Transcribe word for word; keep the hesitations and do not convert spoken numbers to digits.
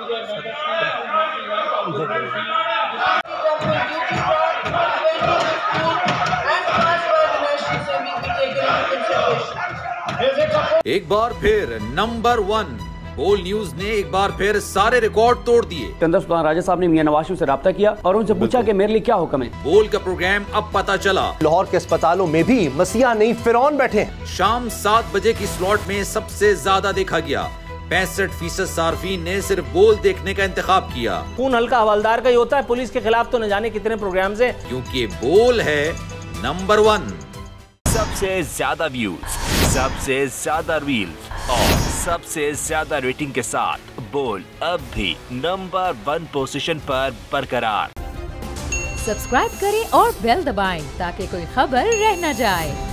एक बार फिर number one बोल न्यूज ने एक बार फिर सारे रिकॉर्ड तोड़ दिए। सिकंदर सुल्तान राजा साहब ने मियां नवाज शरीफ से राब्ता किया और उनसे पूछा कि मेरे लिए क्या हुक्म है। बोल का प्रोग्राम अब पता चला। लाहौर के अस्पतालों में भी मसीहा नहीं फिरौन बैठे हैं। शाम सात बजे की स्लॉट में सबसे ज्यादा देखा गया। पैंसठ फीसद सार्फिन ने सिर्फ बोल देखने का इंतखाब किया। खून हल्का हवलदार का ही होता है, पुलिस के खिलाफ तो न जाने कितने प्रोग्राम्स हैं। क्योंकि बोल है नंबर वन। सबसे ज्यादा व्यूज, सबसे ज्यादा रील्स और सबसे ज्यादा रेटिंग के साथ बोल अब भी नंबर वन पोजीशन पर बरकरार। सब्सक्राइब करें और बेल दबाएं ताकि कोई खबर रह न जाए।